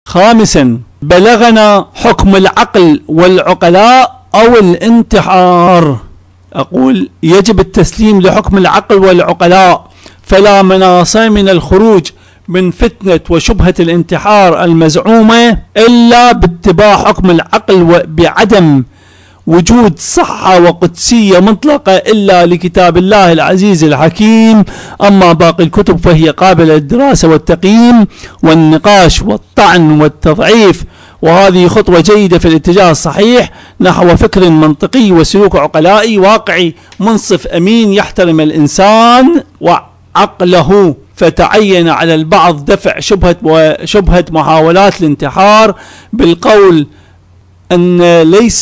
خامسا، بلغنا حكم العقل والعقلاء أو الانتحار. أقول يجب التسليم لحكم العقل والعقلاء، فلا مناص من الخروج من فتنة وشبهة الانتحار المزعومة إلا باتباع حكم العقل بعدم وجود صحة وقدسية مطلقة إلا لكتاب الله العزيز الحكيم. أما باقي الكتب فهي قابلة للدراسة والتقييم والنقاش والطعن والتضعيف، وهذه خطوة جيدة في الاتجاه الصحيح نحو فكر منطقي وسلوك عقلائي واقعي منصف أمين يحترم الإنسان وعقله. فتعين على البعض دفع شبهة محاولات الانتحار بالقول أن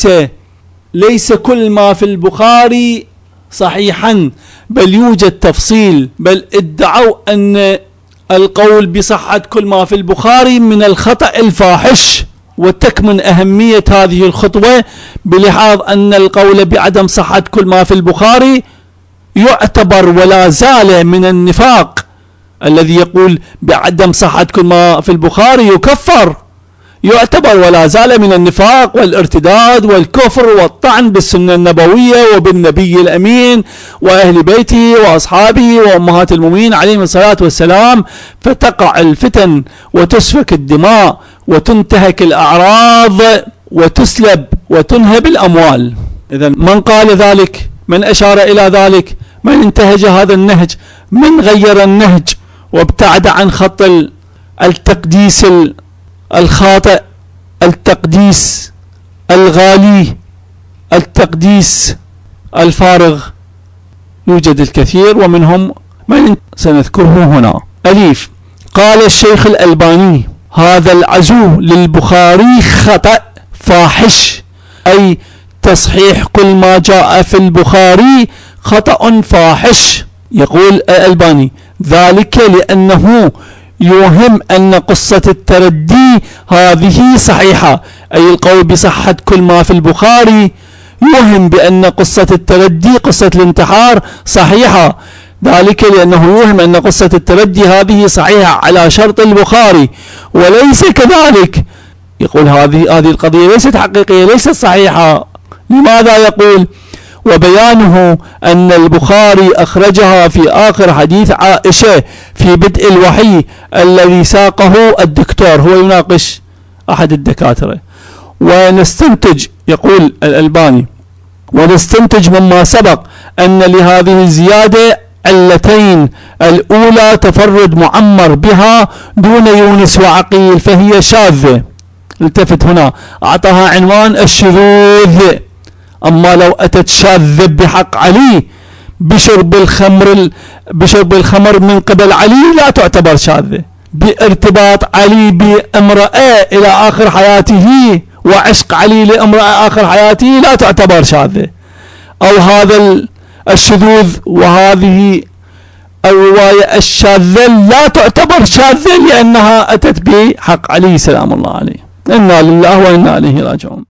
ليس كل ما في البخاري صحيحا، بل يوجد تفصيل، بل ادعوا أن القول بصحة كل ما في البخاري من الخطأ الفاحش. وتكمن أهمية هذه الخطوة بلحاظ أن القول بعدم صحة كل ما في البخاري يعتبر ولا زال من النفاق. الذي يقول بعدم صحة كل ما في البخاري يكفر، يعتبر ولا زال من النفاق والارتداد والكفر والطعن بالسنة النبوية وبالنبي الأمين وأهل بيته وأصحابه وأمهات المؤمنين عليهم الصلاة والسلام. فتقع الفتن وتسفك الدماء وتنتهك الأعراض وتسلب وتنهب الأموال. إذن من قال ذلك، من أشار إلى ذلك، من انتهج هذا النهج، من غير النهج وابتعد عن خط التقديس الخاطئ، التقديس الغالي، التقديس الفارغ، يوجد الكثير ومنهم من سنذكره هنا. أليف، قال الشيخ الألباني: هذا العزو للبخاري خطأ فاحش، أي تصحيح كل ما جاء في البخاري خطأ فاحش. يقول الألباني: ذلك لأنه يوهم أن قصة التردي هذه صحيحة، أي القول بصحة كل ما في البخاري يوهم بأن قصة التردي، قصة الانتحار، صحيحة. ذلك لأنه يوهم أن قصة التردي هذه صحيحة على شرط البخاري، وليس كذلك. يقول هذه القضية ليست حقيقية، ليست صحيحة. لماذا؟ يقول: وبيانه أن البخاري أخرجها في آخر حديث عائشة في بدء الوحي الذي ساقه الدكتور، هو يناقش أحد الدكاترة. ونستنتج، يقول الألباني: ونستنتج مما سبق أن لهذه الزيادة علتين: الأولى تفرد معمر بها دون يونس وعقيل فهي شاذة. التفت هنا، أعطاها عنوان الشذوذ. أما لو أتت شاذة بحق علي بشرب الخمر من قبل علي لا تعتبر شاذة. بارتباط علي بامرأة إلى آخر حياته وعشق علي لامرأة آخر حياته لا تعتبر شاذة. أو هذا الشذوذ وهذه الرواية الشاذة لا تعتبر شاذة لأنها أتت بحق علي سلام الله عليه. إنا لله وإنا إليه راجعون.